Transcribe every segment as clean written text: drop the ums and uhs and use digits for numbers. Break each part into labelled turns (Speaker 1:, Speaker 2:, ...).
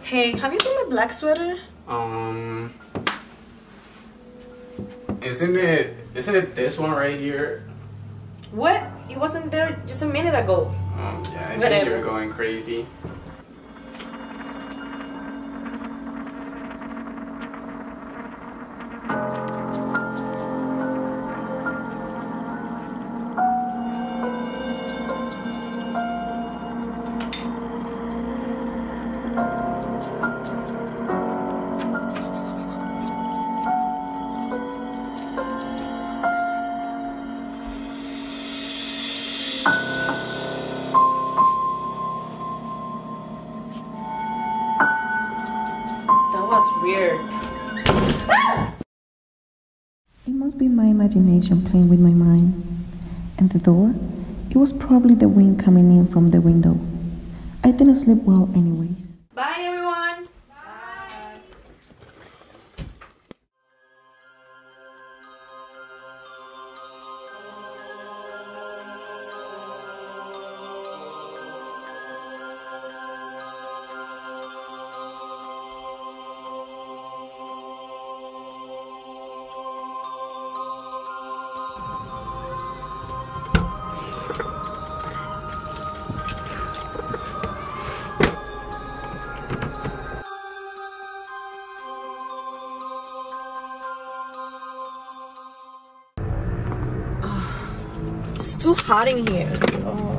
Speaker 1: Hey, have you seen my black sweater?
Speaker 2: Isn't it this one right here?
Speaker 1: What? It wasn't there just a minute ago.
Speaker 2: Yeah, I
Speaker 1: Whatever.
Speaker 2: think you're going crazy.
Speaker 1: That was weird.
Speaker 3: It must be my imagination playing with my mind. And the door? It was probably the wind coming in from the window. I didn't sleep well anyways.
Speaker 1: Bye, everyone.
Speaker 4: Bye.
Speaker 1: It's too hot in here. Oh.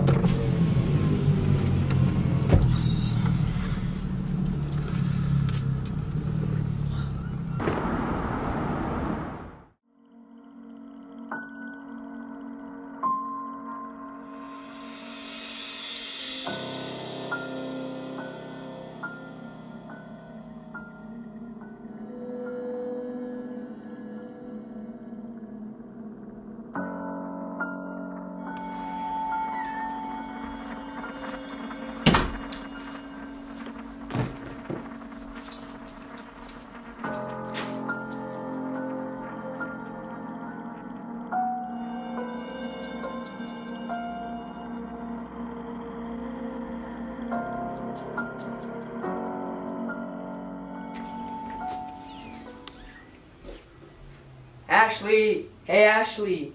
Speaker 5: Ashley! Hey, Ashley!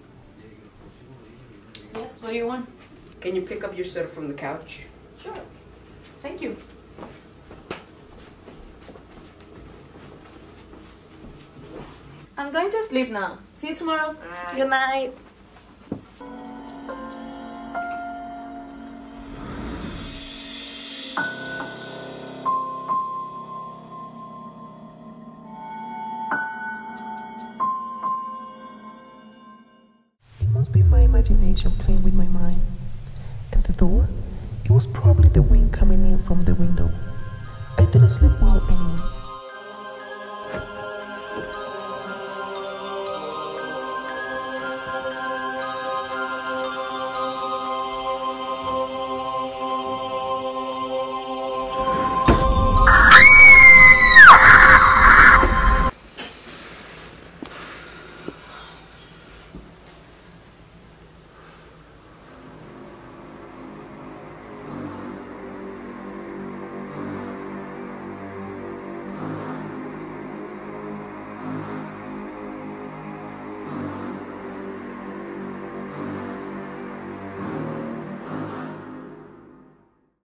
Speaker 1: Yes, what do you want?
Speaker 5: Can you pick up your sweater from the couch?
Speaker 1: Sure. Thank you. I'm going to sleep now. See you tomorrow.
Speaker 5: Bye.
Speaker 1: Good night.
Speaker 3: It must be my imagination playing with my mind. And the door? It was probably the wind coming in from the window. I didn't sleep well anyways.